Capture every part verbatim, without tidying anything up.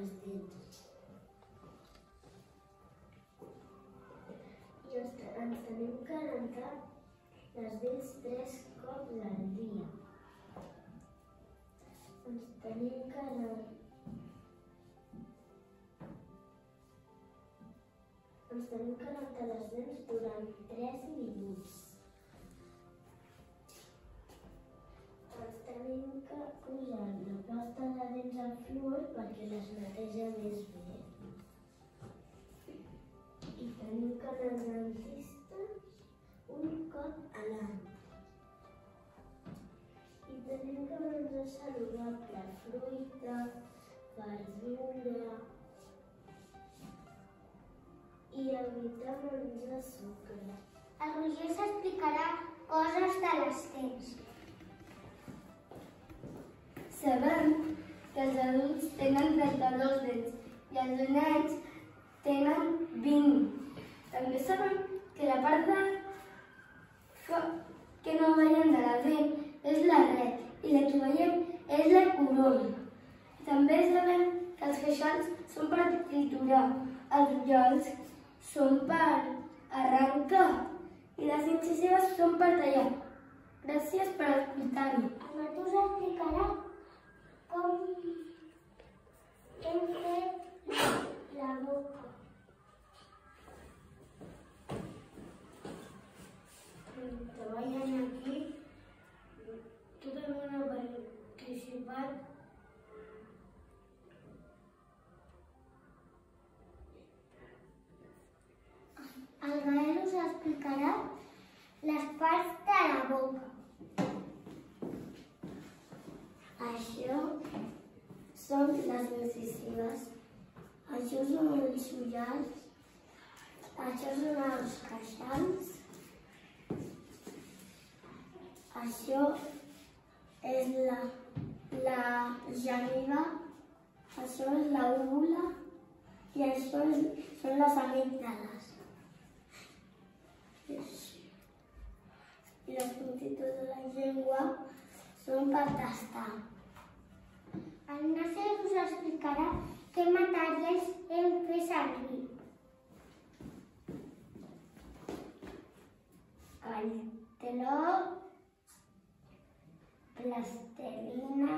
les dents. I ens tenim que rentar les dents tres cops al dia. Ens tenim que rentar Ens tenim que rentar les dents durant tres minuts. Ens tenim que posar la pasta de dents al fluor perquè les neteja més bé. I tenim que anar al dentista un cop a l'any. I tenim que menjar saludable, fruita, verdura, i evitar menjar sucre. El Roger s'explicarà coses de les dents. Sabem que els adults tenen trenta-dos dents i els nens tenen vint. També sabem que la part de... que no veiem de la dent és l'arret i la que veiem és la corona. També sabem que els queixals són per triturar, els ulls són per arrencar i les incisives són per tallar. Gràcies per escoltar-me. El Matús explicarà com hem fet la boca. Treballen aquí, tot el món ha participat. El Gael us explicarà les parts de la boca. Això són les incisives, això són els ullals, això són els queixals, això és la, la geniva, això és la úvula i això és, són les amígdales. I les puntitos de la llengua són per tastar. El Nasser us explicarà què materials hem fet servir. El teló, plastelina,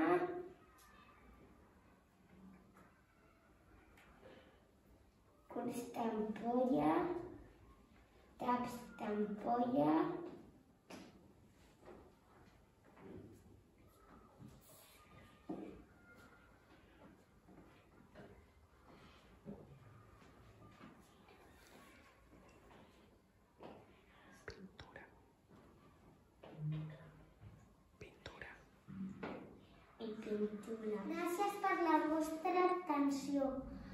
culs d'ampolla, taps d'ampolla, i pintura. Gràcies per la vostra atenció.